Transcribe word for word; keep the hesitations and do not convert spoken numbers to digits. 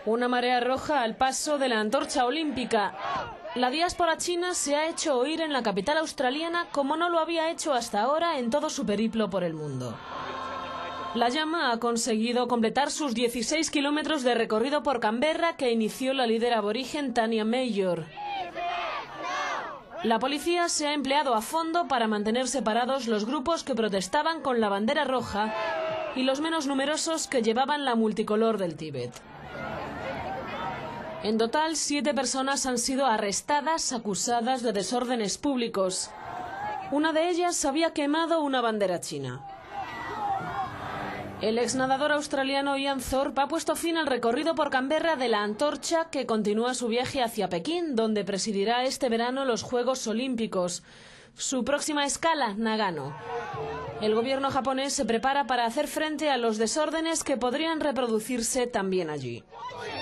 Una marea roja al paso de la antorcha olímpica. La diáspora china se ha hecho oír en la capital australiana como no lo había hecho hasta ahora en todo su periplo por el mundo. La llama ha conseguido completar sus dieciséis kilómetros de recorrido por Canberra que inició la líder aborigen Tania Mayor. La policía se ha empleado a fondo para mantener separados los grupos que protestaban con la bandera roja y los menos numerosos que llevaban la multicolor del Tíbet. En total, siete personas han sido arrestadas acusadas de desórdenes públicos. Una de ellas había quemado una bandera china. El exnadador australiano Ian Thorpe ha puesto fin al recorrido por Canberra de la antorcha que continúa su viaje hacia Pekín, donde presidirá este verano los Juegos Olímpicos. Su próxima escala, Nagano. El gobierno japonés se prepara para hacer frente a los desórdenes que podrían reproducirse también allí.